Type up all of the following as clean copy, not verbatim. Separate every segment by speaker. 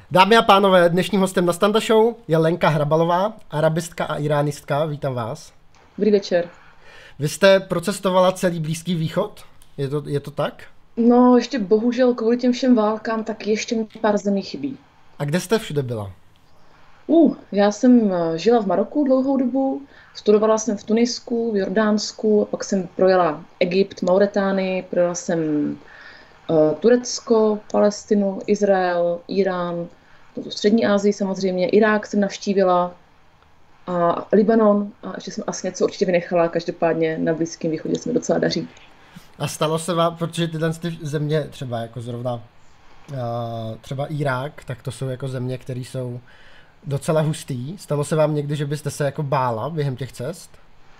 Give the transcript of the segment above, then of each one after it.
Speaker 1: Dámy a pánové, dnešním hostem na Standa Show je Lenka Hrabalová, arabistka a iránistka. Vítám vás.
Speaker 2: Dobrý večer.
Speaker 1: Vy jste procestovala celý Blízký východ? Je to tak?
Speaker 2: No, ještě bohužel kvůli těm všem válkám, tak ještě mi pár zemí chybí.
Speaker 1: A kde jste všude byla?
Speaker 2: Já jsem žila v Maroku dlouhou dobu, studovala jsem v Tunisku, v Jordánsku, a pak jsem projela Egypt, Mauretánii, projela jsem Turecko, Palestinu, Izrael, Irán, tu střední Asii samozřejmě, Irák jsem navštívila a Libanon a ještě jsem asi něco určitě vynechala, každopádně na Blízkém východě se mi docela daří.
Speaker 1: A stalo se vám, protože tyhle země, třeba jako zrovna třeba Irák, tak to jsou jako země, které jsou docela hustý. Stalo se vám někdy, že byste se jako bála během těch cest?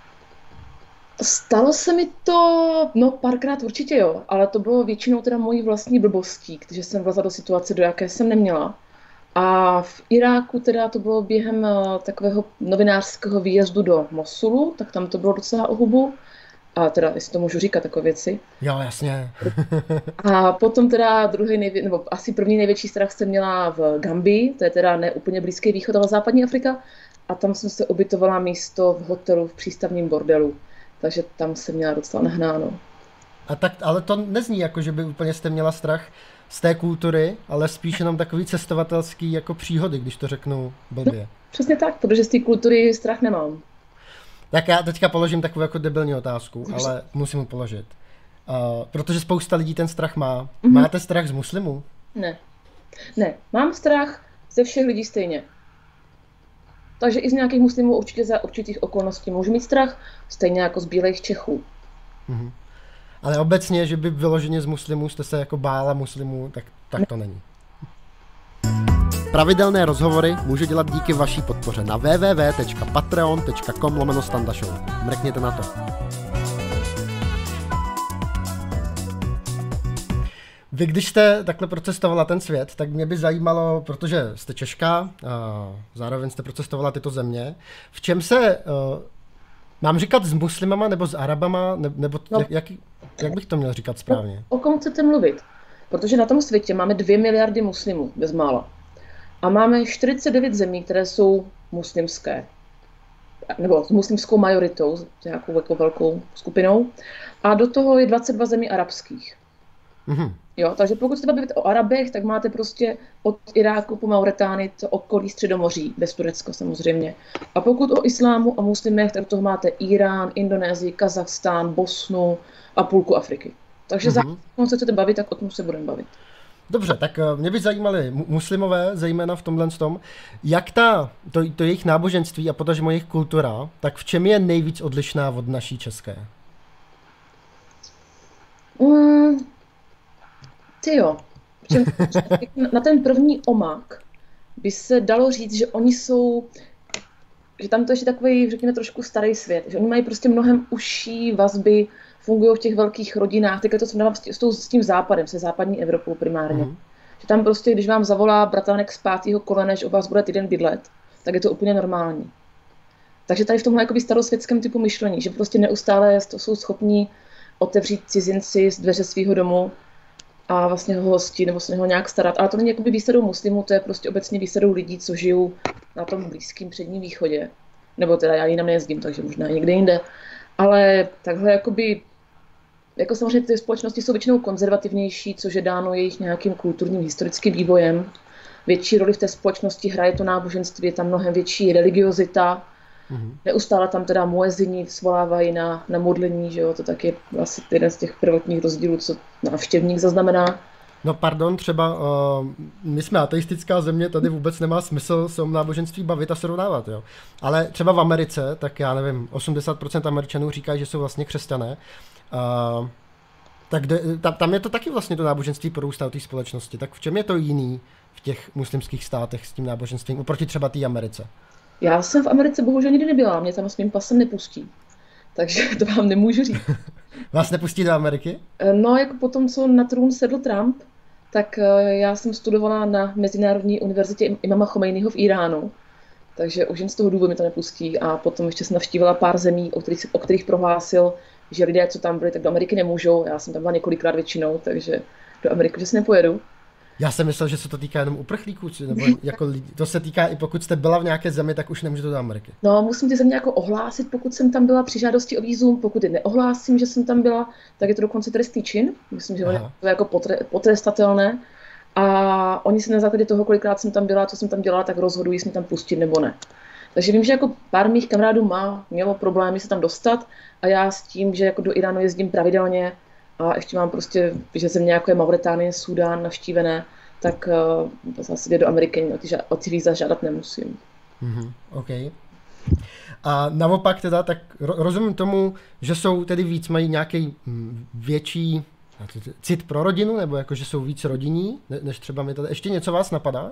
Speaker 2: Stalo se mi to, no párkrát určitě jo, ale to bylo většinou teda mojí vlastní blbostí, protože jsem vlezla do situace, do jaké jsem neměla. A v Iráku teda to bylo během takového novinářského výjezdu do Mosulu, tak tam to bylo docela o hubu. A teda, jestli to můžu říkat, takové věci.
Speaker 1: Jo, jasně.
Speaker 2: A potom teda nebo asi první největší strach jsem měla v Gambii, to je teda ne úplně Blízký východ, ale západní Afrika. A tam jsem se ubytovala místo v hotelu v přístavním bordelu. Takže tam jsem měla docela nahnáno.
Speaker 1: A tak, ale to nezní jako, že by úplně jste měla strach z té kultury, ale spíš jenom takový cestovatelský jako příhody, když to řeknu blbě.
Speaker 2: No, přesně tak, protože z té kultury strach nemám.
Speaker 1: Tak já teďka položím takovou jako debilní otázku, ale musím mu položit. Protože spousta lidí ten strach má. Máte strach z muslimů?
Speaker 2: Ne, mám strach ze všech lidí stejně. Takže i z nějakých muslimů určitě za určitých okolností můžu mít strach, stejně jako z bílých Čechů.
Speaker 1: Ale obecně, že by vyloženě z muslimů jste se jako bála muslimů, tak to není. Pravidelné rozhovory můžu dělat díky vaší podpoře na www.patreon.com/standashow. Mrkněte na to. Vy, když jste takhle procestovala ten svět, tak mě by zajímalo, protože jste Češka a zároveň jste procestovala tyto země, v čem se, mám říkat s muslimama nebo s Arabama, nebo
Speaker 2: No,
Speaker 1: jak bych to měl říkat správně?
Speaker 2: o kom chcete mluvit? Protože na tom světě máme 2 miliardy muslimů, bezmála. A máme 49 zemí, které jsou muslimské. Nebo s muslimskou majoritou, s nějakou jako velkou skupinou. A do toho je 22 zemí arabských. Jo, takže pokud se bavit o Arabech, tak máte prostě od Iráku po Mauretánii to okolí Středomoří, bez Turecka samozřejmě. A pokud o islámu a muslimech, tak toho máte Irán, Indonésii, Kazachstán, Bosnu a půlku Afriky. Takže za se chcete bavit, tak o tom se budeme bavit.
Speaker 1: Dobře, tak mě by zajímali muslimové, zejména v tomhle tom, jak to jejich náboženství a potažmo jejich kultura, tak v čem je nejvíc odlišná od naší české?
Speaker 2: Tyjo, na ten první omak by se dalo říct, že oni jsou, že tam to ještě takový, řekněme, trošku starý svět, že oni mají prostě mnohem užší vazby, fungují v těch velkých rodinách, teď to srovnávám s tím západem, se západní Evropou primárně. Že tam prostě, když vám zavolá bratánek z 5. kolene, že u vás bude týden bydlet, tak je to úplně normální. Takže tady v tomhle jakoby starosvětském typu myšlení, že prostě neustále jsou schopní otevřít cizinci z dveře svého domu a vlastně ho hostit nebo se ho nějak starat. Ale to není jakoby výsadou muslimů, to je prostě obecně výsadou lidí, co žijou na tom blízkém předním východě. Nebo teda já jinam nejezdím, takže možná někde jinde. Ale takhle jakoby, jako samozřejmě ty společnosti jsou většinou konzervativnější, což je dáno jejich nějakým kulturním historickým vývojem. Větší roli v té společnosti hraje to náboženství, je tam mnohem větší religiozita. Neustále tam teda muezini svolávají na modlení, že jo, to taky je vlastně jeden z těch prvotních rozdílů, co návštěvník zaznamená.
Speaker 1: No pardon, třeba my jsme ateistická země, tady vůbec nemá smysl se o náboženství bavit a srovnávat, jo. Ale třeba v Americe, tak já nevím, 80% Američanů říkají, že jsou vlastně křesťané. Tak tam je to taky vlastně to náboženství porůstá od té společnosti. Tak v čem je to jiný v těch muslimských státech s tím náboženstvím, oproti třeba té Americe?
Speaker 2: Já jsem v Americe bohužel nikdy nebyla, mě tam s mým pasem nepustí. Takže to vám nemůžu říct.
Speaker 1: Vás nepustí do Ameriky?
Speaker 2: No, jako potom, co na trůn sedl Trump, tak já jsem studovala na Mezinárodní univerzitě Imama Chomejního v Iránu. Takže už jen z toho důvodu mi to nepustí. A potom ještě jsem navštívila pár zemí, o kterých prohlásil, že lidé, co tam byli, tak do Ameriky nemůžou. Já jsem tam byla několikrát většinou, takže do Ameriky už nepojedu.
Speaker 1: Já jsem myslel, že se to týká jenom uprchlíků, nebo jako lidí. To se týká i pokud jste byla v nějaké zemi, tak už nemůžete do Ameriky.
Speaker 2: No, musím ty země jako ohlásit, pokud jsem tam byla při žádosti o vízum, pokud je neohlásím, že jsem tam byla, tak je to dokonce trestný čin. Myslím, že to je jako potrestatelné. A oni se na základě toho, kolikrát jsem tam byla, co jsem tam dělala, tak rozhodují, jestli mě tam pustit nebo ne. Takže vím, že jako pár mých kamarádů mělo problémy se tam dostat a já s tím, že jako do Iránu jezdím pravidelně a ještě mám prostě, že země jako je Mauritánie, Súdán navštívené, tak zase do Ameriky o ty víza žádat nemusím.
Speaker 1: OK. A naopak teda, tak rozumím tomu, že jsou tedy víc, mají nějaký větší cit pro rodinu, nebo jako, že jsou víc rodinní, než třeba my tady. Ještě něco vás napadá?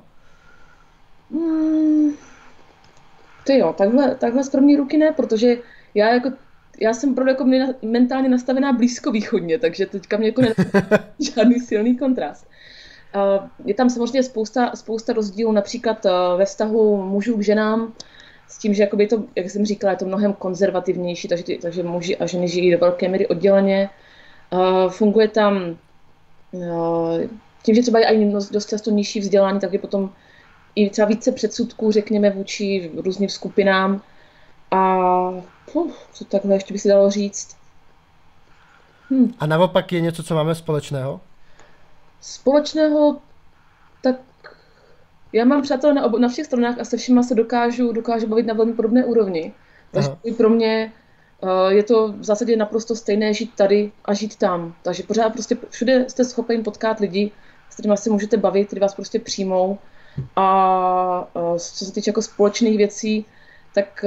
Speaker 2: Ty jo, takhle z první ruky ne, protože já jsem opravdu jako mentálně nastavená blízkovýchodně, takže teďka mě jako žádný silný kontrast. Je tam samozřejmě spousta rozdílů, například ve vztahu mužů k ženám, s tím, že jakoby to, jak jsem říkala, je to mnohem konzervativnější, takže muži a ženy žijí do velké míry odděleně. Funguje tam tím, že třeba je i dost často nižší vzdělání, tak je potom i třeba více předsudků, řekněme, vůči různým skupinám. A co takhle ještě by si dalo říct?
Speaker 1: A naopak je něco, co máme společného?
Speaker 2: Společného, tak já mám přátelé na všech stranách a se všema se dokážu bavit na velmi podobné úrovni. Takže pro mě je to v zásadě naprosto stejné žít tady a žít tam. Takže pořád prostě všude jste schopni potkat lidi, s kterými se můžete bavit, kteří vás prostě přijmou. A co se týče jako společných věcí, tak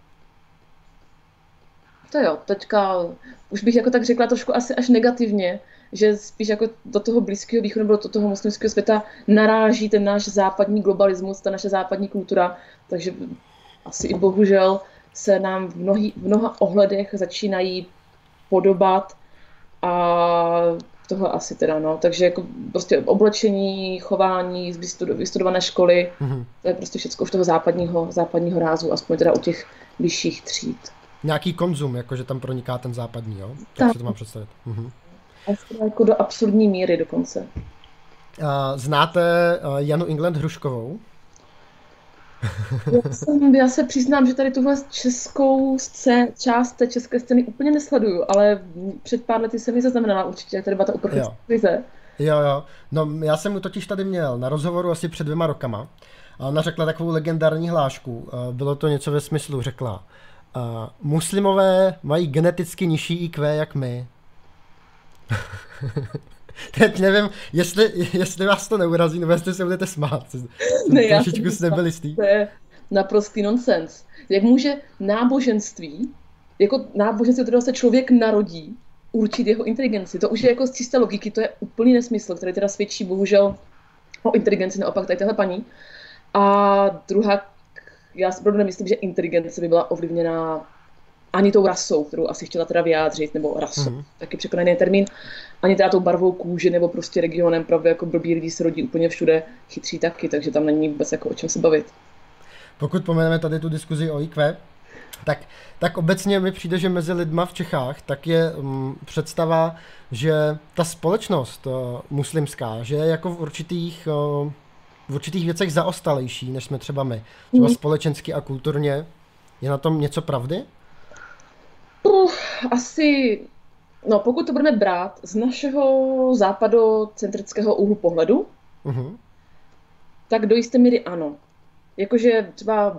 Speaker 2: to jo, teďka už bych jako tak řekla trošku asi až negativně, že spíš jako do toho Blízkého východu nebo do toho muslimského světa naráží ten náš západní globalismus, ta naše západní kultura, takže asi i bohužel se nám v mnoha ohledech začínají podobat a tohle asi teda, no. Takže jako prostě oblečení, chování, vystudované školy, to je prostě všechno už toho západního rázu, aspoň teda u těch vyšších tříd.
Speaker 1: Nějaký konzum, jakože tam proniká ten západní, jo? Tak si to mám představit.
Speaker 2: A jako do absurdní míry dokonce.
Speaker 1: Znáte Janu England Hruškovou?
Speaker 2: Já se přiznám, že tady tuhle českou část té české scény úplně nesleduju, ale před pár lety jsem ji zaznamenala určitě, jak tady byla ta uprchlická krize.
Speaker 1: Jo. No já jsem mu totiž tady měl na rozhovoru asi před 2 rokama. A ona řekla takovou legendární hlášku. Bylo to něco ve smyslu, řekla, muslimové mají geneticky nižší IQ jak my. Teď nevím, jestli vás to neurazí, nebo jestli se budete smát. Trošičku jste nebyli stý.
Speaker 2: To je naprostý nonsens. Jak může náboženství, kterého se člověk narodí, určit jeho inteligenci? To už je jako z čisté logiky, to je úplný nesmysl, který teda svědčí bohužel o inteligenci, naopak tady téhle paní. A druhá, já si opravdu nemyslím, že inteligence by byla ovlivněná ani tou rasou, kterou asi chtěla teda vyjádřit, nebo rasou, taky překonaný termín, ani teda tou barvou kůže, nebo prostě regionem, pravda, jako blbý lidi se rodí úplně všude, chytří taky, takže tam není vůbec jako o čem se bavit.
Speaker 1: Pokud pomeneme tady tu diskuzi o IQ, tak obecně mi přijde, že mezi lidma v Čechách tak je představa, že ta společnost muslimská, že je jako v určitých věcech zaostalejší, než jsme třeba my. Třeba společensky a kulturně. Je na tom něco pravdy?
Speaker 2: Asi, no pokud to budeme brát z našeho západocentrického úhlu pohledu, tak do jisté míry ano. Jakože třeba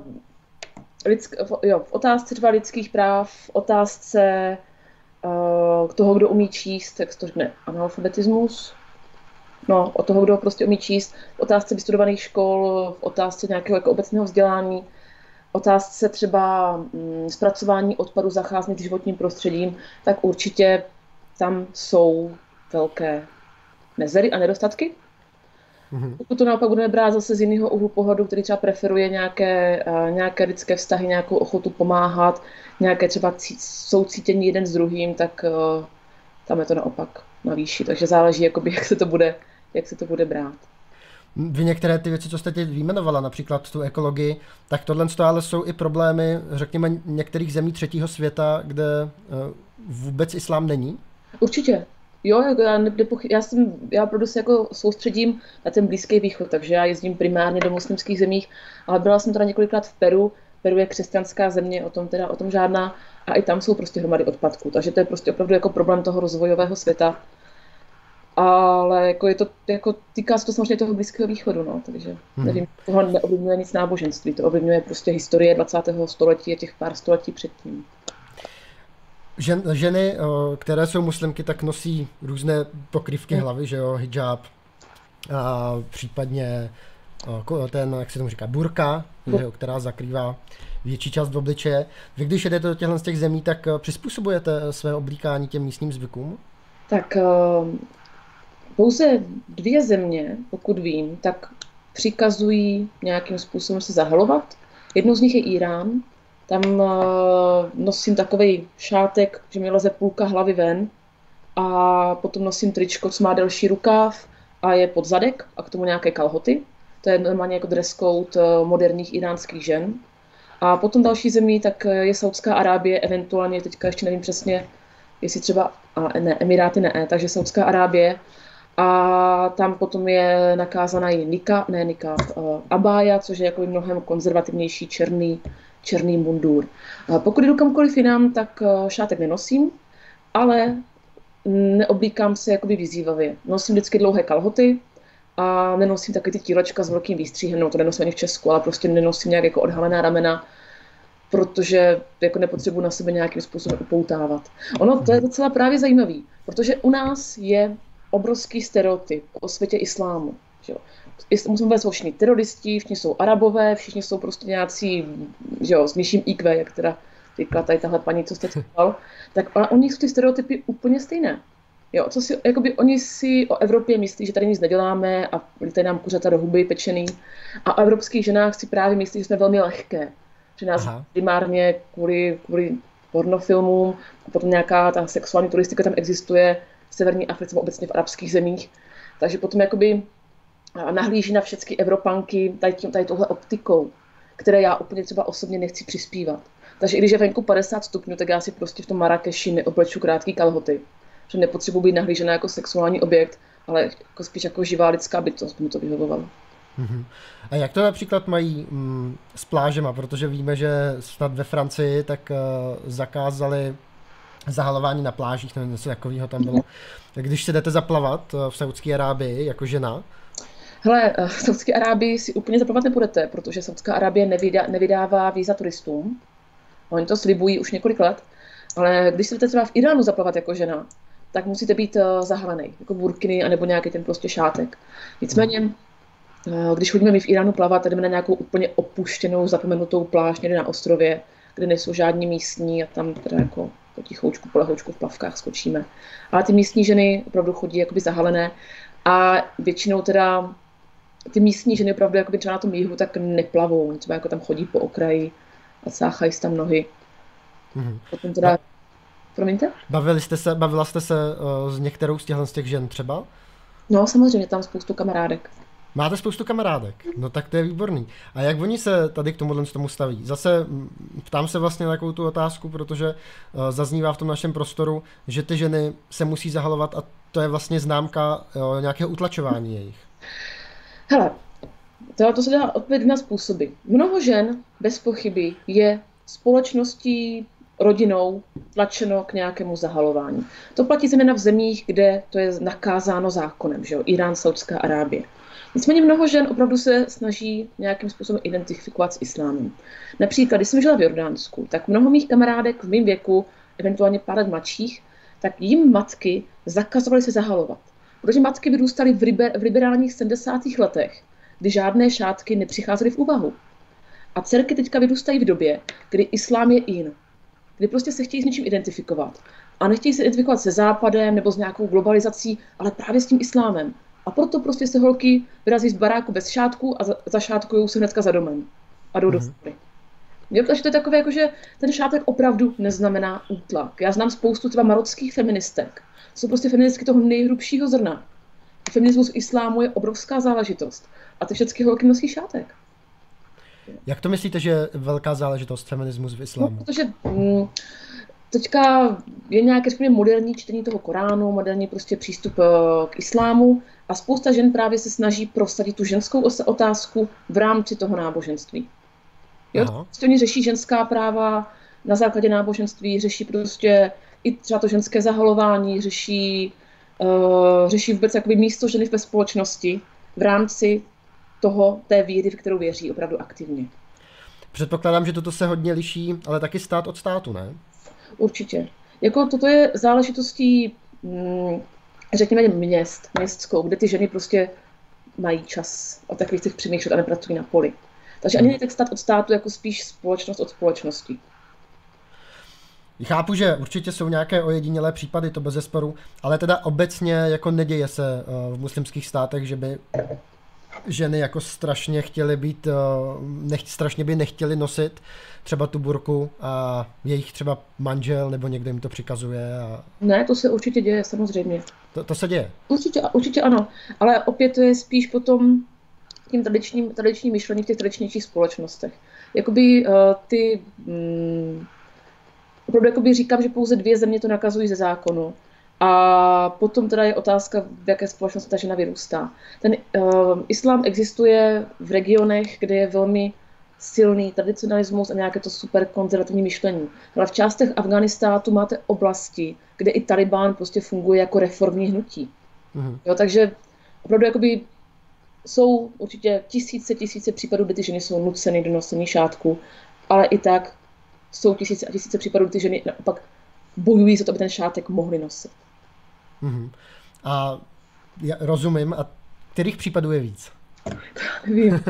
Speaker 2: v otázce třeba lidských práv, v otázce toho, kdo umí číst, tak to řekne analfabetismus, no, od toho, kdo prostě umí číst, v otázce vystudovaných škol, v otázce nějakého jako obecného vzdělání, otázce třeba zpracování odpadu, zacházení s životním prostředím, tak určitě tam jsou velké mezery a nedostatky. Pokud to naopak budeme brát zase z jiného úhlu pohledu, který třeba preferuje nějaké lidské vztahy, nějakou ochotu pomáhat, nějaké třeba soucítění jeden s druhým, tak tam je to naopak na výši. Takže záleží, jakoby, jak se to bude brát.
Speaker 1: Vy některé ty věci, co jste teď vyjmenovala, například tu ekologii, tak tohle ale jsou i problémy, řekněme, některých zemí třetího světa, kde vůbec islám není?
Speaker 2: Určitě. Jo, jako já opravdu se jako soustředím na ten Blízký východ, takže já jezdím primárně do muslimských zemích, ale byla jsem teda několikrát v Peru. Peru je křesťanská země, o tom žádná, a i tam jsou prostě hromady odpadků, takže to je prostě opravdu jako problém toho rozvojového světa. Ale jako je to, jako týká se to samozřejmě toho Blízkého východu, no, takže nevím, toho neovlivňuje nic náboženství, to ovlivňuje prostě historie 20. století a těch pár století předtím.
Speaker 1: Ženy, které jsou muslimky, tak nosí různé pokrývky hlavy, že jo, hijab, a případně ten, jak se tomu říká, burka, že jo, která zakrývá větší část obličeje. Vy, když jedete do těchto z těch zemí, tak přizpůsobujete své oblíkání těm místním zvykům?
Speaker 2: Tak pouze 2 země, pokud vím, tak přikazují nějakým způsobem se zahalovat. Jednou z nich je Irán. Tam nosím takovej šátek, že mi leze půlka hlavy ven, a potom nosím tričko, co má delší rukáv a je pod zadek, a k tomu nějaké kalhoty. To je normálně jako dress code moderních iránských žen. A potom další zemí tak je Saudská Arábie, eventuálně teďka ještě nevím přesně, jestli třeba Emiráty takže Saudská Arábie. A tam potom je nakázaná i abája, což je jako mnohem konzervativnější černý mundur. Pokud jdu kamkoliv jinam, tak šátek nenosím, ale neoblíkám se jakoby vyzývavě. Nosím vždycky dlouhé kalhoty a nenosím taky ty tílečka s velkým výstřihem, no to nenosím ani v Česku, ale prostě nenosím nějak jako odhalená ramena, protože jako nepotřebuji na sebe nějakým způsobem upoutávat. Ono to je docela právě zajímavý, protože u nás je obrovský stereotyp o světě islámu. Že jo. Musíme být všichni teroristi, všichni jsou Arabové, všichni jsou prostě nějací, že jo, s nižším IQ, jak teda říkala tady tahle paní, co jste citoval, tak u nich jsou ty stereotypy úplně stejné. Jo, oni si o Evropě myslí, že tady nic neděláme a lítají nám kuřata do huby pečený, a o evropských ženách si právě myslí, že jsme velmi lehké. Že nás primárně kvůli pornofilmům, a potom nějaká ta sexuální turistika tam existuje v severní Africe, obecně v arabských zemích. Takže potom jakoby nahlíží na všechny Evropanky tady touhle optikou, které já úplně třeba osobně nechci přispívat. Takže i když je venku 50 stupňů, tak já si prostě v tom Marrakeši neobleču krátký kalhoty. Že nepotřebuji být nahlížena jako sexuální objekt, ale jako spíš jako živá lidská bytost, mu to vyhovovalo.
Speaker 1: A jak to například mají s plážema, protože víme, že snad ve Francii tak zakázali zahalování na plážích, nebo něco takového tam bylo. Když se jdete zaplavat v Saudské Arábii jako žena?
Speaker 2: Hele, v Saudské Arábii si úplně zaplavat nebudete, protože Saudská Arábie nevydává víza turistům. Oni to slibují už několik let, ale když se jdete třeba v Iránu zaplavat jako žena, tak musíte být zahalený, jako burkiny, anebo nějaký ten prostě šátek. Nicméně, když chodíme my v Iránu plavat, jdeme na nějakou úplně opuštěnou, zapomenutou pláž někde na ostrově, kde nejsou žádní místní, a tam teda jako potichoučku, polehoučku v plavkách skočíme. Ale ty místní ženy opravdu chodí jakoby zahalené, a většinou teda ty místní ženy opravdu jakoby třeba na tom jihu tak neplavou, třeba jako tam chodí po okraji a cáchají tam nohy. Potom teda... Promiňte?
Speaker 1: Bavila jste se s některou z těch žen třeba?
Speaker 2: No samozřejmě, tam spoustu kamarádek.
Speaker 1: Máte spoustu kamarádek, no tak to je výborný. A jak oni se tady k tomu staví? Zase ptám se vlastně na takovou tu otázku, protože zaznívá v tom našem prostoru, že ty ženy se musí zahalovat, a to je vlastně známka nějakého utlačování jejich.
Speaker 2: Hele, to se dá odpovědět na způsoby. Mnoho žen bez pochyby je společností, rodinou tlačeno k nějakému zahalování. To platí zejména v zemích, kde to je nakázáno zákonem, že jo? Irán, Saudská Arábie. Nicméně mnoho žen opravdu se snaží nějakým způsobem identifikovat s islámem. Například, když jsem žila v Jordánsku, tak mnoho mých kamarádek v mém věku, eventuálně pár let mladších, tak jim matky zakazovaly se zahalovat. Protože matky vyrůstaly v liberálních 70. letech, kdy žádné šátky nepřicházely v úvahu. A dcerky teďka vyrůstají v době, kdy islám je in, kdy prostě se chtějí s něčím identifikovat. A nechtějí se identifikovat se západem nebo s nějakou globalizací, ale právě s tím islámem. A proto prostě se holky vyrazí z baráku bez šátku a zašátkujou se hnedka za domem. A jdou do školy. Takže to je takové, jako, že ten šátek opravdu neznamená útlak. Já znám spoustu třeba marockých feministek. Jsou prostě feministky toho nejhrubšího zrna. Feminismus v islámu je obrovská záležitost. A ty všechny holky nosí šátek.
Speaker 1: Jak to myslíte, že je velká záležitost feminismus v islámu?
Speaker 2: No, protože teďka je nějaké, řekněme, moderní čtení toho Koránu, moderní prostě přístup k islámu a spousta žen právě se snaží prosadit tu ženskou otázku v rámci toho náboženství. Jo? Prostě oni řeší ženská práva na základě náboženství, řeší prostě i třeba to ženské zahalování, řeší vůbec jakoby místo ženy ve společnosti v rámci té víry, v kterou věří opravdu aktivně.
Speaker 1: Předpokládám, že toto se hodně liší, ale taky stát od státu, ne?
Speaker 2: Určitě. Jako toto je záležitostí, řekněme, městskou, kde ty ženy prostě mají čas o takových těch přemýšlet a nepracují na poli. Takže ani tak stát od státu, jako spíš společnost od společnosti.
Speaker 1: Chápu, že určitě jsou nějaké ojedinělé případy, to bezesporu, ale teda obecně jako neděje se v muslimských státech, že by ženy jako strašně chtěly být, strašně by nechtěly nosit třeba tu burku a jejich třeba manžel nebo někdo jim to přikazuje.
Speaker 2: Ne, to se určitě děje, samozřejmě.
Speaker 1: To se děje?
Speaker 2: Určitě ano, ale opět to je spíš potom tím tradičním myšlení v těch tradičnějších společnostech. Jakoby opravdu jakoby říkám, že pouze 2 země to nakazují ze zákonu. A potom teda je otázka, v jaké společnosti ta žena vyrůstá. Ten islám existuje v regionech, kde je velmi silný tradicionalismus a nějaké to super konzervativní myšlení. Ale v částech Afghánistánu máte oblasti, kde i Talibán prostě funguje jako reformní hnutí. Jo, takže opravdu jakoby jsou určitě tisíce případů, kdy ty ženy jsou nuceny do nosení šátku, ale i tak jsou tisíce a tisíce případů, kdy ty ženy naopak bojují za to, aby ten šátek mohli nosit.
Speaker 1: A já rozumím. A kterých případů je víc?
Speaker 2: Nevím.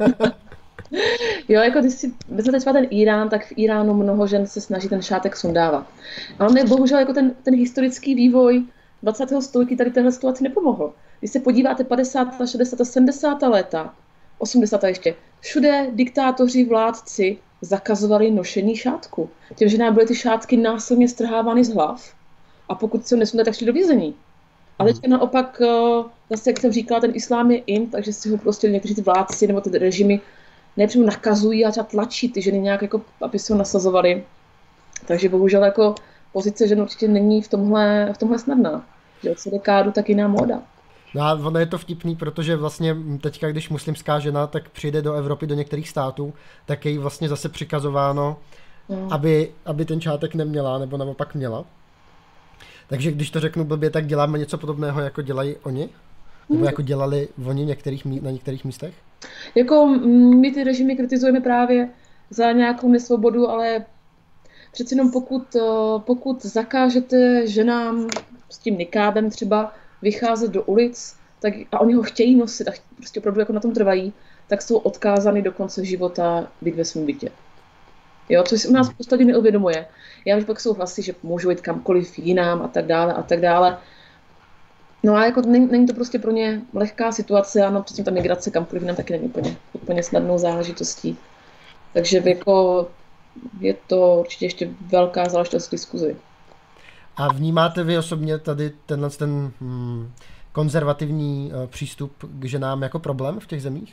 Speaker 2: Jo, jako když si vezmete třeba ten Irán, tak v Iránu mnoho žen se snaží ten šátek sundávat. Ale bohužel jako ten historický vývoj 20. století tady téhle situaci nepomohl. Když se podíváte 50., 60., 70. léta, 80. ještě, všude diktátoři, vládci zakazovali nošení šátku. Těm ženám byly ty šátky násilně strhávány z hlav a pokud se ho nesundali, tak šli do vězení. A teďka naopak, zase jak jsem říkala, ten islám je takže si ho prostě někteří ty vládci nebo ty režimy nepřímo nakazují a třeba tlačí ty ženy nějak, jako, aby se ho nasazovali. Takže bohužel jako pozice žen určitě není v tomhle snadná. Že od dekádu tak jiná móda.
Speaker 1: No a ono je to vtipný, protože vlastně teďka, když muslimská žena tak přijde do Evropy, do některých států, tak je jí vlastně zase přikazováno, aby ten šátek neměla, nebo naopak měla. Takže když to řeknu blbě, tak děláme něco podobného, jako dělají oni? Nebo jako dělali oni na některých místech?
Speaker 2: Jako my ty režimy kritizujeme právě za nějakou nesvobodu, ale přeci jenom pokud zakážete ženám s tím nikábem třeba vycházet do ulic, tak, a oni ho chtějí nosit a prostě opravdu jako na tom trvají, tak jsou odkázány do konce života být ve svém bytě. Jo, což se u nás v podstatě neuvědomuje. Já už pak souhlasím, že můžou jít kamkoliv jinam a tak dále. No a jako není to prostě pro ně lehká situace a přesně ta migrace kamkoliv jinam taky není úplně snadnou záležitostí. Takže jako je to určitě ještě velká záležitost diskuzi.
Speaker 1: A vnímáte vy osobně tady ten konzervativní přístup k ženám jako problém v těch zemích?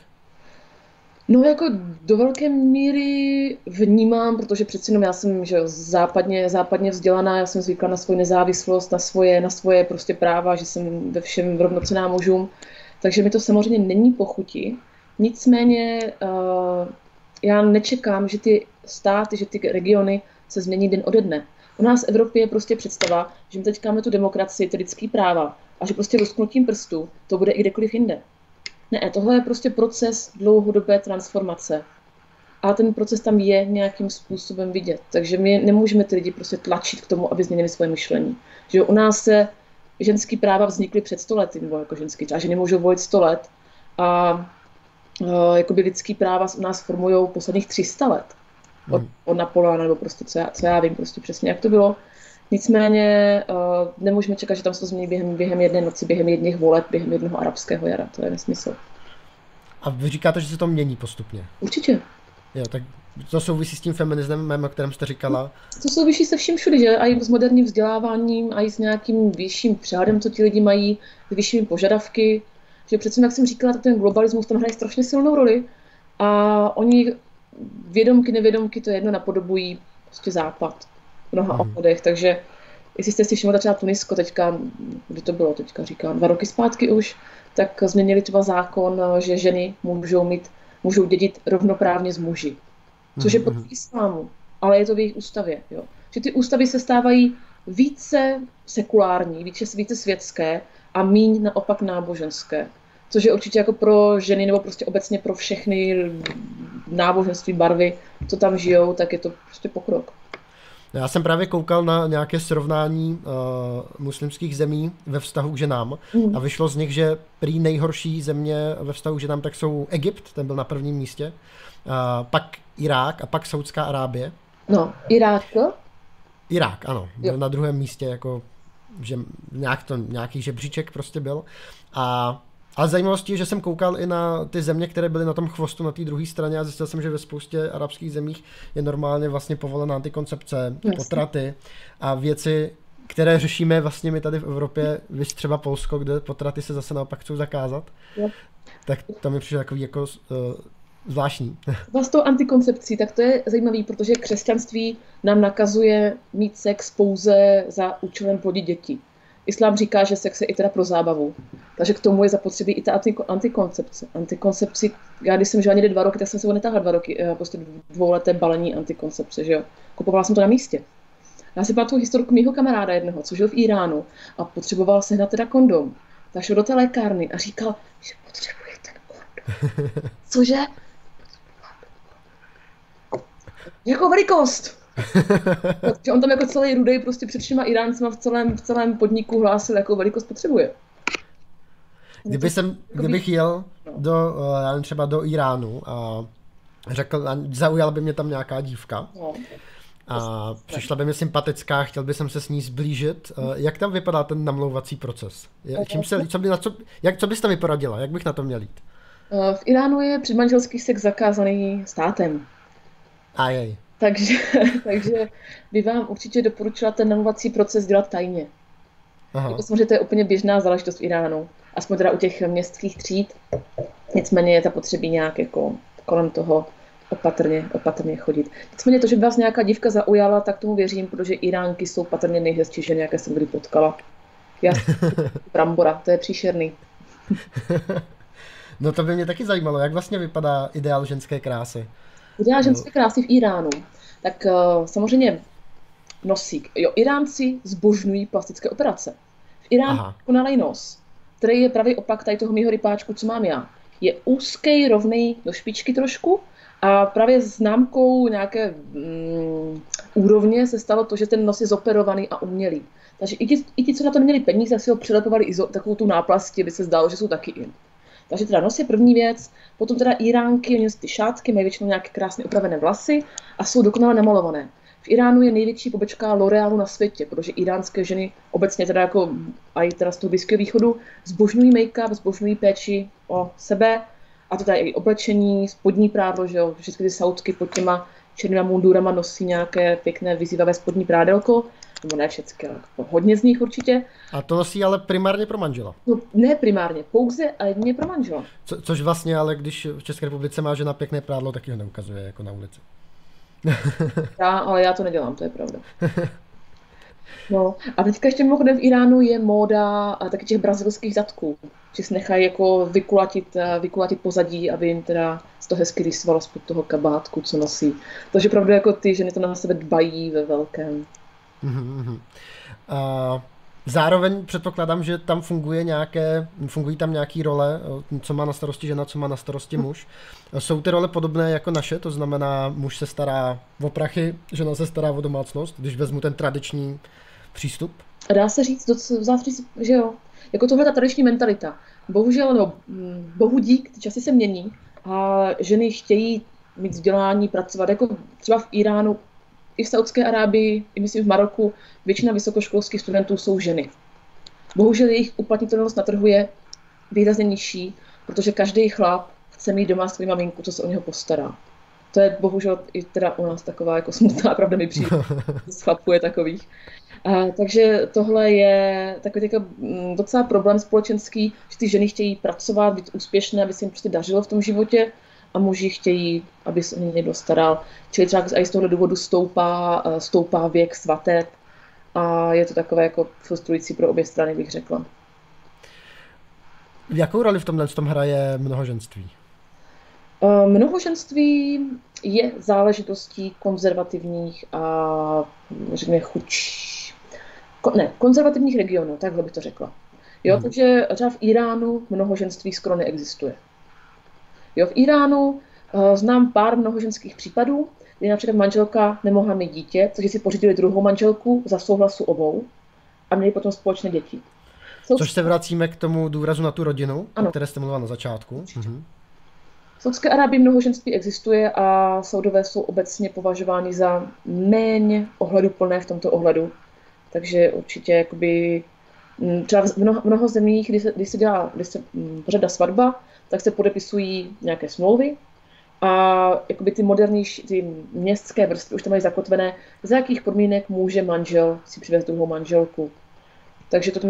Speaker 2: No jako do velké míry vnímám, protože přeci jenom já jsem západně vzdělaná, já jsem zvyklá na svoji nezávislost, na svoje prostě práva, že jsem ve všem rovnocenná mužům, takže mi to samozřejmě není po chuti. Nicméně já nečekám, že ty státy, že ty regiony se změní den ode dne. U nás v Evropě je prostě představa, že my teď máme tu demokracii, ty lidský práva a že prostě lusknutím prstů to bude i kdekoliv jinde. Ne, tohle je prostě proces dlouhodobé transformace. A ten proces tam je nějakým způsobem vidět. Takže my nemůžeme ty lidi prostě tlačit k tomu, aby změnili svoje myšlení. Že u nás se ženský práva vznikly před 100 lety, nebo jako ženský, třeba ženy můžou volit 100 let a jakoby lidský práva u nás formují posledních 300 let. Od Napoleona, nebo prostě co já vím prostě přesně, jak to bylo. Nicméně nemůžeme čekat, že tam se to změní během jedné noci, během jedných voleb, během jednoho arabského jara. To je nesmysl.
Speaker 1: A vy říkáte, že se to mění postupně?
Speaker 2: Určitě.
Speaker 1: Jo, tak to souvisí s tím feminismem, o kterém jste říkala?
Speaker 2: To souvisí se vším všude, že? A i s moderním vzděláváním, a i s nějakým vyšším přehledem, co ti lidi mají, s vyššími požadavky. Že přece, jak jsem říkala, tak ten globalismus tam hraje strašně silnou roli. A oni vědomky, nevědomky to jedno napodobují prostě západ. mnoha ohledech, takže jestli jste si všimli třeba Tunisko teďka, kdy to bylo teďka, říkám, 2 roky zpátky už, tak změnili třeba zákon, že ženy můžou dědit rovnoprávně s muži. Což je pod islámu, ale je to v jejich ústavě. Jo. Že ty ústavy se stávají více sekulární, více světské a míň naopak náboženské. Což je určitě jako pro ženy nebo prostě obecně pro všechny náboženství, barvy, co tam žijou, tak je to prostě pokrok.
Speaker 1: Já jsem právě koukal na nějaké srovnání muslimských zemí ve vztahu k ženám a vyšlo z nich, že prý nejhorší země ve vztahu k ženám tak jsou Egypt, ten byl na prvním místě, pak Irák a pak Saudská Arábie.
Speaker 2: No, Irák?
Speaker 1: Irák, ano, byl na druhém místě, jako že nějaký žebříček prostě byl. Ale zajímavostí je, že jsem koukal i na ty země, které byly na tom chvostu na té druhé straně a zjistil jsem, že ve spoustě arabských zemích je normálně vlastně povolená antikoncepce, potraty a věci, které řešíme vlastně my tady v Evropě, víš třeba Polsko, kde potraty se zase naopak chcou zakázat, tak to mi přišlo takový jako zvláštní.
Speaker 2: S tou antikoncepcí, tak to je zajímavý, protože křesťanství nám nakazuje mít sex pouze za účelem plodit děti. Islám říká, že sex je i teda pro zábavu. Takže k tomu je zapotřebí i ta antikoncepce. Antikoncepci, já když jsem žila někde 2 roky, tak jsem se ho netáhla 2 roky, prostě 2leté balení antikoncepce, že jo. Kupovala jsem to na místě. Já si pamatuju historku mýho kamaráda jednoho, co žil v Iránu a potřeboval sehnat teda kondom. Tak šel do té lékárny a říkal, že potřebuje ten kondom. Cože? Jako velikost. Protože on tam jako celý rudej prostě před všema Iráncema v celém podniku hlásil, jakou velikost potřebuje.
Speaker 1: Kdybych jel třeba do Iránu a zaujala by mě tam nějaká dívka a přišla by mi sympatická, chtěl bych se s ní zblížit. Jak tam vypadá ten namlouvací proces? Co bys tam vyporadila? Jak bych na to měl jít?
Speaker 2: V Iránu je předmanželský sex zakázaný státem. Takže by vám určitě doporučila ten namlouvací proces dělat tajně. Jako samozřejmě to je úplně běžná záležitost v Iránu. Aspoň teda u těch městských tříd. Nicméně je zapotřebí nějak jako kolem toho opatrně chodit. Nicméně to, že by vás nějaká dívka zaujala, tak tomu věřím, protože Iránky jsou patrně nejhezčí ženy, jaké jsem kdy potkala. Brambora, to je příšerný.
Speaker 1: No to by mě taky zajímalo, jak vlastně vypadá ideál ženské krásy.
Speaker 2: Ideál ženské krásy v Iránu. Tak samozřejmě nosík. Jo, Iránci zbožňují plastické operace. V Iránu konalej nos, který je pravý opak tady toho mýho rypáčku, co mám já. Je úzký, rovnej do špičky trošku a právě známkou nějaké úrovně se stalo to, že ten nos je zoperovaný a umělý. Takže i ti, co na to neměli peníze, si ho přilepovali takovou tu náplastí, aby se zdálo, že jsou taky in. Takže teda nos je první věc, potom teda Iránky, oni ty šátky, mají většinou nějaké krásně upravené vlasy a jsou dokonale namalované. V Iránu je největší pobočka L'Orealu na světě, protože iránské ženy obecně teda jako i teda z toho Blízkého východu zbožňují make-up, zbožňují péči o sebe a to tady i oblečení, spodní prádlo, že jo, všechny ty saudky pod těma černýma mundurama nosí nějaké pěkné vyzývavé spodní prádelko, nebo ne všechny, ale hodně z nich určitě.
Speaker 1: A to nosí ale primárně pro manžela?
Speaker 2: No, ne primárně, pouze a jedině pro manžela.
Speaker 1: Což vlastně, ale když v České republice má žena pěkné prádlo, taky ho neukazuje jako na ulici.
Speaker 2: Ale já to nedělám, to je pravda. No a teďka ještě mimochodem v Iránu je móda taky těch brazilských zadků, že si nechají jako vykulatit pozadí, aby jim teda z toho hezky rýsovalo spod toho kabátku, co nosí. Takže opravdu jako ty ženy to na sebe dbají ve velkém.
Speaker 1: Zároveň předpokládám, že tam fungují tam nějaké role, co má na starosti žena, co má na starosti muž. Jsou ty role podobné jako naše, to znamená, muž se stará o prachy, žena se stará o domácnost, když vezmu ten tradiční přístup?
Speaker 2: A dá se říct, že jo. Jako tohle ta tradiční mentalita. Bohužel, no, bohu dík, ty časy se mění a ženy chtějí mít vzdělání, pracovat. Jako třeba v Iránu, i v Saudské Arábii, i myslím v Maroku, většina vysokoškolských studentů jsou ženy. Bohužel jejich uplatnitelnost na trhu je výrazně nižší, protože každý chlap chce mít doma svou maminku, co se o něho postará. To je bohužel i teda u nás taková jako smutná pravda mi přijde, z chlapů je takových. Takže tohle je takový docela problém společenský, že ty ženy chtějí pracovat, být úspěšné, aby se jim prostě dařilo v tom životě a muži chtějí, aby se o ně někdo staral. Čili třeba i z tohoto důvodu stoupá věk svateb a je to takové jako frustrující pro obě strany, bych řekla.
Speaker 1: Jakou roli v tomhle tom hraje mnohoženství?
Speaker 2: Mnohoženství je záležitostí konzervativních a řekněme konzervativních regionů, takhle bych to řekla. Jo, takže třeba v Iránu mnohoženství skoro neexistuje. Jo, v Iránu znám pár mnohoženských případů, kdy například manželka nemohla mít dítě, takže si pořídili druhou manželku za souhlasu obou a měli potom společné děti.
Speaker 1: Což se vracíme k tomu důrazu na tu rodinu, o které jste mluvila na začátku.
Speaker 2: V Saúdské Arábii mnohoženství existuje a Saudové jsou obecně považováni za méně ohleduplné v tomto ohledu. Takže určitě jakoby, třeba v mnoho zemích, když se pořádá svatba, tak se podepisují nějaké smlouvy a jakoby ty modernější, ty městské vrstvy už tam mají zakotvené, za jakých podmínek může manžel si přivést druhou manželku. Takže to tam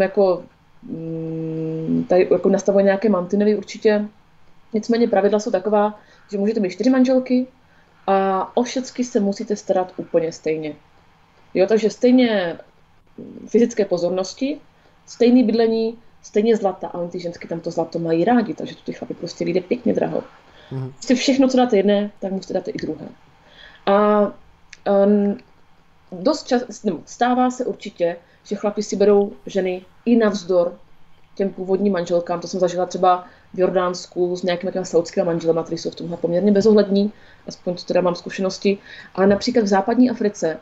Speaker 2: tady jako nastavuje nějaké mantinely určitě. Nicméně pravidla jsou taková, že můžete mít 4 manželky a o všechny se musíte starat úplně stejně. Jo, takže stejně fyzické pozornosti, stejné bydlení, stejně zlata, ale ty ženské tam to zlato mají rádi, takže to ty chlapy prostě vyjde pěkně draho. Prostě všechno, co dáte jedné, tak musíte dát i druhé. A stává se určitě, že chlapi si berou ženy i navzdor těm původním manželkám. To jsem zažila třeba v Jordánsku s nějakými saudskými manželema, kteří jsou v tomhle poměrně bezohlední, aspoň to teda mám zkušenosti. Ale například v západní Africe,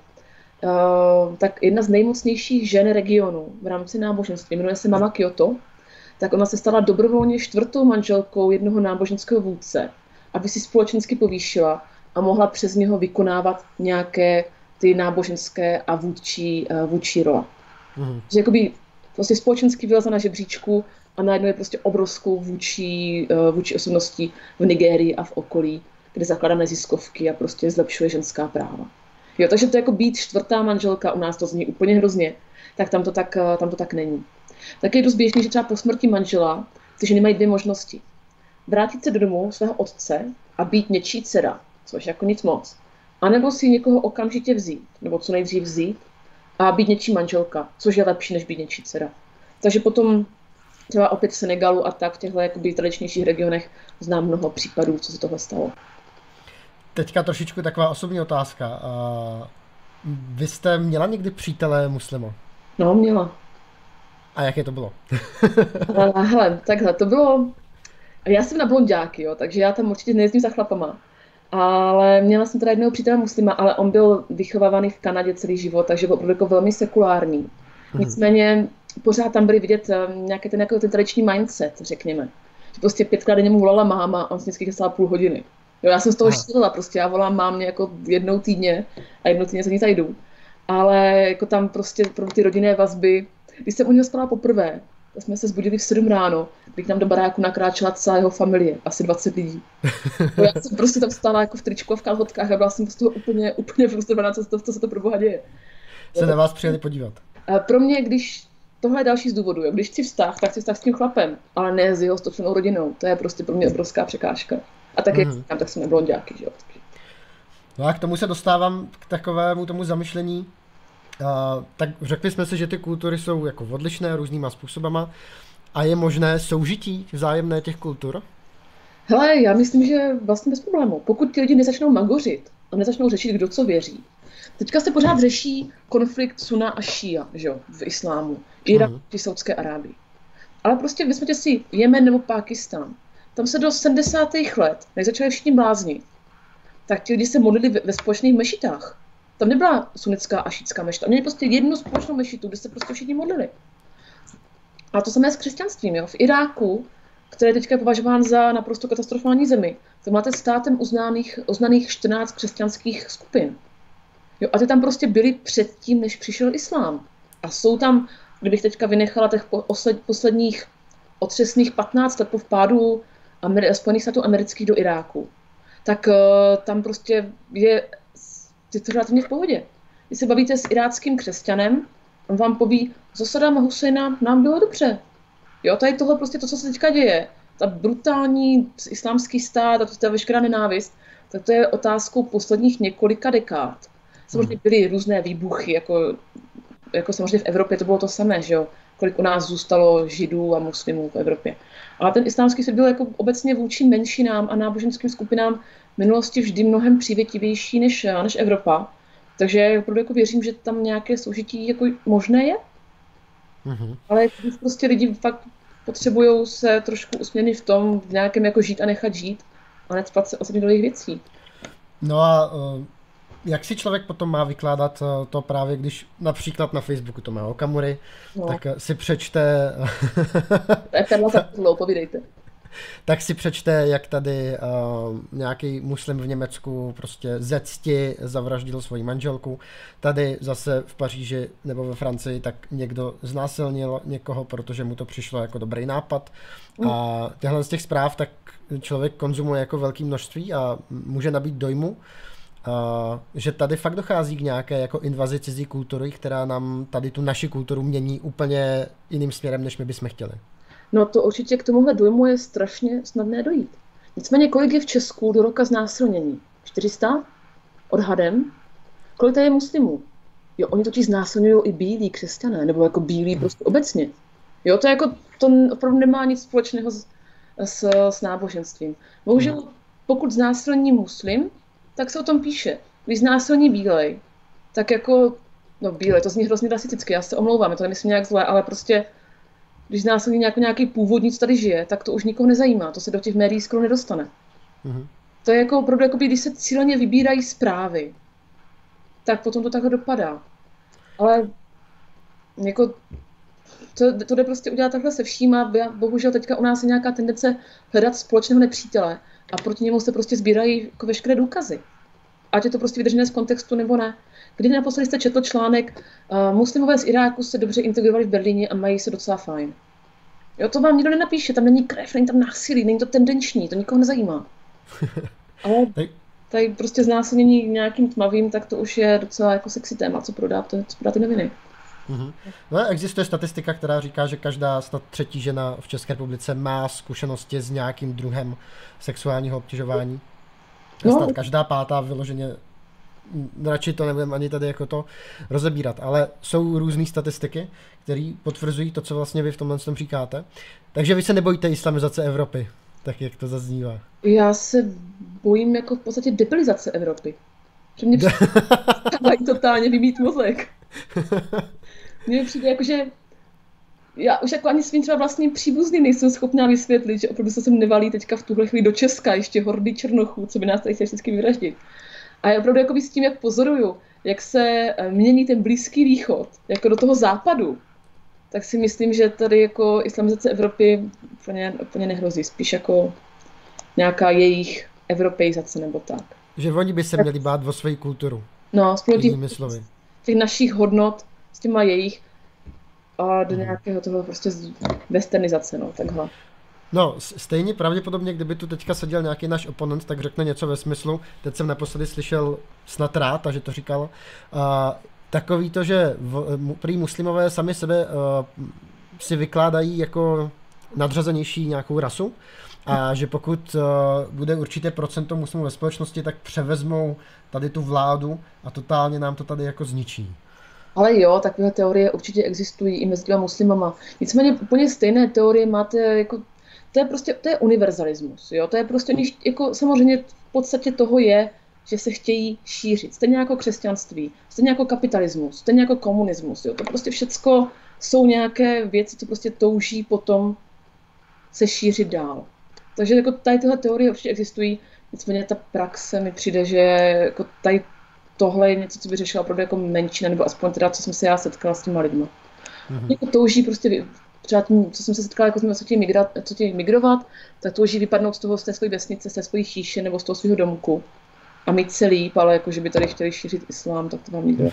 Speaker 2: tak jedna z nejmocnějších žen regionu v rámci náboženství, jmenuje se Mama Kyoto, tak ona se stala dobrovolně 4. manželkou jednoho náboženského vůdce, aby si společensky povýšila a mohla přes něho vykonávat nějaké ty náboženské a vůdčí role. Že jakoby prostě společensky vyleza na žebříčku a najednou je prostě obrovskou vůdčí osobností v Nigérii a v okolí, kde zakládá neziskovky a prostě zlepšuje ženská práva. Jo, takže to jako být 4. manželka, u nás to zní úplně hrozně, tak tam to tak není. Tak je dost běžný, že třeba po smrti manžela ty ženy mají 2 možnosti. Vrátit se do domu svého otce a být něčí dcera, což jako nic moc. A nebo si někoho okamžitě vzít, nebo co nejdřív vzít a být něčí manželka, což je lepší, než být něčí dcera. Takže potom třeba opět v Senegalu a tak v těchto jakoby tradičnějších regionech znám mnoho případů, co se tohle stalo.
Speaker 1: Teďka trošičku taková osobní otázka. Vy jste měla někdy přítele muslima?
Speaker 2: No, měla.
Speaker 1: A jaké to bylo?
Speaker 2: Hele, takhle, to bylo... Já jsem na blonďáky, jo, takže já tam určitě nejezdím za chlapama. Ale měla jsem teda jednoho přítele muslima, ale on byl vychovávaný v Kanadě celý život, takže byl opravdu jako velmi sekulární. Nicméně pořád tam byly vidět nějaký ten tradiční mindset, řekněme. Že prostě 5krát denně mu volala máma a on si vždycky chystala půl hodiny. Jo, já jsem z toho štílela, prostě já volám mámě jako jednou týdně a jednou týdně za ní zajdu. Ale jako tam prostě pro ty rodinné vazby, když jsem u něho spala poprvé, tak jsme se zbudili v 7 ráno, kdy k nám do baráku nakráčela celá jeho familie, asi 20 lidí. Jo, já jsem prostě tam stála jako v tričku a v kalhotkách a byla jsem z toho úplně frustrovaná, co se to pro boha děje.
Speaker 1: Se na vás přijeli podívat.
Speaker 2: Pro mě, když tohle je další z důvodů, jo. Když chci vztah, tak chci vztah s tím chlapem, ale ne s jeho stočenou rodinou. To je prostě pro mě obrovská překážka. A tak, jak říkám, tak jsme blonďáky, že jo.
Speaker 1: No a k tomu se dostávám k takovému tomu zamyšlení. Tak řekli jsme si, že ty kultury jsou jako odlišné různýma způsobama a je možné soužití vzájemné těch kultur?
Speaker 2: Hele, já myslím, že vlastně bez problému. Pokud ti lidi nezačnou magořit a nezačnou řešit, kdo co věří. Teďka se pořád řeší konflikt Sunna a Šía, že jo, v islámu. Irák v Saúdské Arábii. Ale prostě vezměte si Jemen nebo Pákistán. Tam se do 70. let, než začali všichni bláznit, tak ti lidi se modlili ve společných mešitách. Tam nebyla sunnická a šítská mešita. Měli prostě jednu společnou mešitu, kde se prostě všichni modlili. A to samé s křesťanstvím. Jo. V Iráku, který je teďka považován za naprosto katastrofální zemi, tak máte státem uznaných 14 křesťanských skupin. Jo, a ty tam prostě byly předtím, než přišel islám. A jsou tam, kdybych teďka vynechala těch posledních otřesných 15 let po vpádu Spojených států amerických do Iráku, tak tam prostě je to relativně v pohodě. Když se bavíte s iráckým křesťanem, on vám poví, za Saddáma Husajna nám bylo dobře. Jo, tady tohle prostě to, co se teďka děje, ta brutální islámský stát a ta veškerá nenávist, tak to je otázkou posledních několika dekád. Samozřejmě byly různé výbuchy, jako samozřejmě v Evropě to bylo to samé, že jo? Kolik u nás zůstalo židů a muslimů v Evropě. Ale ten islámský svět byl jako obecně vůči menšinám a náboženským skupinám v minulosti vždy mnohem přívětivější než Evropa. Takže opravdu jako věřím, že tam nějaké soužití jako možné je. Ale když prostě lidi fakt potřebují se trošku usměrnit v tom, v nějakém jako žít a nechat žít a necpat se osobně do jejich věcí.
Speaker 1: No a jak si člověk potom má vykládat to právě, když například na Facebooku to má Okamury, tak si přečte...
Speaker 2: To je perla za dlouho, povídejte.
Speaker 1: Tak si přečte, jak tady nějaký muslim v Německu prostě ze cti zavraždil svoji manželku. Tady zase v Paříži nebo ve Francii tak někdo znásilnil někoho, protože mu to přišlo jako dobrý nápad. A těchto z těch zpráv tak člověk konzumuje jako velké množství a může nabít dojmu, že tady fakt dochází k nějaké jako invazi cizí kultury, která nám tady tu naši kulturu mění úplně jiným směrem, než my bychom chtěli.
Speaker 2: No to určitě k tomuhle dojmu je strašně snadné dojít. Nicméně kolik je v Česku do roka znásilnění? 400? Odhadem? Kolik tady je muslimů? Jo, oni totiž znásilňují i bílí křesťané, nebo jako bílí prostě obecně. Jo, to jako, to opravdu nemá nic společného s náboženstvím. Bohužel, pokud znásilní muslim, tak se o tom píše. Když znásilní bílej, tak jako, no bílej, to zní hrozně rasisticky, já se omlouvám, to nemyslím nějak zlé, ale prostě když znásilní nějaký původní, co tady žije, tak to už nikoho nezajímá, to se do těch médií skoro nedostane. To je jako opravdu, když se cíleně vybírají zprávy, tak potom to takhle dopadá. Ale jako, to jde prostě udělat takhle se vším a bohužel teďka u nás je nějaká tendence hledat společného nepřítele a proti němu se prostě sbírají jako veškeré důkazy. Ať je to prostě vydržené z kontextu nebo ne. Kdy naposledy jste četl článek muslimové z Iráku se dobře integrovali v Berlíně a mají se docela fajn. Jo, to vám nikdo nenapíše, tam není krev, není tam násilí, není to tendenční, to nikoho nezajímá. Ale tady prostě znásilnění nějakým tmavým, tak to už je docela jako sexy téma, co prodá ty noviny.
Speaker 1: No, existuje statistika, která říká, že každá snad třetí žena v České republice má zkušenosti s nějakým druhem sexuálního obtěžování. Snad každá pátá vyloženě, radši to nebudeme ani tady jako to rozebírat, ale jsou různé statistiky, které potvrzují to, co vlastně vy v tomhle tom říkáte. Takže vy se nebojíte islamizace Evropy, tak jak to zaznívá.
Speaker 2: Já se bojím jako v podstatě debilizace Evropy. Že mě přijde totálně vybít mozek. Mně přijde jako, že já už jako ani svým třeba vlastním příbuzným nejsem schopná vysvětlit, že opravdu se sem nevalí teďka v tuhle chvíli do Česka ještě hordy černochů, co by nás tady chtěli vždycky vyraždit. A já opravdu jako s tím, jak pozoruju, jak se mění ten Blízký východ, jako do toho západu, tak si myslím, že tady jako islamizace Evropy úplně nehrozí, spíš jako nějaká jejich evropeizace nebo tak.
Speaker 1: Že oni by se měli bát o svoji kulturu.
Speaker 2: No, spolu těch našich hodnot s těma jejich a do nějakého toho prostě westernizace, no, takhle.
Speaker 1: No, stejně pravděpodobně, kdyby tu teďka seděl nějaký náš oponent, tak řekne něco ve smyslu, teď jsem naposledy slyšel snad Rád, že to říkal, takový to, že prý muslimové sami sebe si vykládají jako nadřazenější nějakou rasu a že pokud bude určité procento muslimů ve společnosti, tak převezmou tady tu vládu a totálně nám to tady jako zničí.
Speaker 2: Ale jo, takové teorie určitě existují i mezi těma muslimama. Nicméně úplně stejné teorie máte jako to je univerzalismus, jo? To je prostě, jako samozřejmě v podstatě toho je, že se chtějí šířit. Stejně jako křesťanství, stejně jako kapitalismus, stejně jako komunismus, jo? To prostě všecko jsou nějaké věci, co prostě touží potom se šířit dál. Takže jako tady tyhle teorie určitě existují, nicméně ta praxe mi přijde, že jako tady tohle je něco, co by řešila opravdu jako menšina, nebo aspoň teda, co jsem se já setkala s těma lidma. Jako touží prostě třeba tím, co jsem se setkala, jako jsme co chtějí migrovat, tak touží vypadnout z té své vesnice, z té své chýše nebo z toho svého domku a mít se líp, ale jako, že by tady chtěli šířit islám, tak to vám nikdo.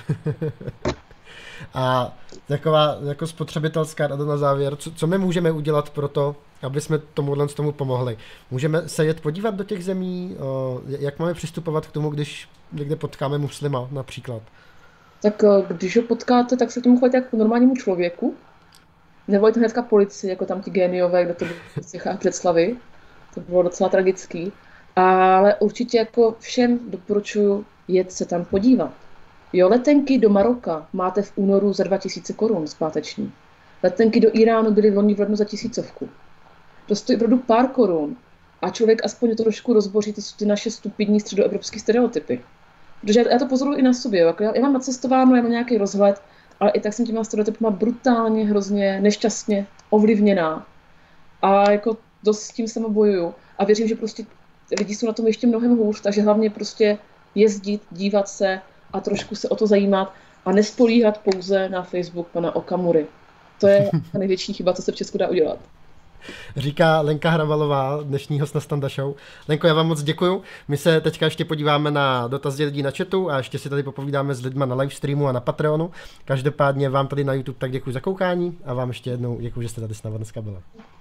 Speaker 1: A taková jako spotřebitelská rada na závěr, co my můžeme udělat pro to, aby jsme tomu pomohli? Můžeme se jet podívat do těch zemí, jak máme přistupovat k tomu, když někde potkáme muslima například?
Speaker 2: Tak když ho potkáte, tak se k tomu chováte jako normálnímu člověku. nevolejte hnedka policii, jako tam ti géniové, kdo to byl v Čechách Břeclavi. To bylo docela tragický. Ale určitě jako všem doporučuji jet se tam podívat. Jo, letenky do Maroka máte v únoru za 2000 korun zpáteční. Letenky do Iránu byly v loni v lednu za 1000. To stojí opravdu pár korun a člověk aspoň trošku rozboří ty naše stupidní středoevropské stereotypy. Protože já to pozoruji i na sobě. Jako já mám nacestováno, já mám nějaký rozhled, ale i tak jsem těma stereotypama brutálně, hrozně, nešťastně ovlivněná. A jako dost s tím sama bojuju. A věřím, že prostě lidi jsou na tom ještě mnohem hůř, takže hlavně prostě jezdit, dívat se a trošku se o to zajímat a nespolíhat pouze na Facebook pana Okamury. To je ta největší chyba, co se v Česku dá udělat.
Speaker 1: Říká Lenka Hravalová, dnešní host na Standa Show. Lenko, já vám moc děkuju. My se teďka ještě podíváme na dotazy lidí na chatu a ještě si tady popovídáme s lidma na livestreamu a na Patreonu. Každopádně vám tady na YouTube tak děkuji za koukání a vám ještě jednou děkuji, že jste tady s námi dneska byli.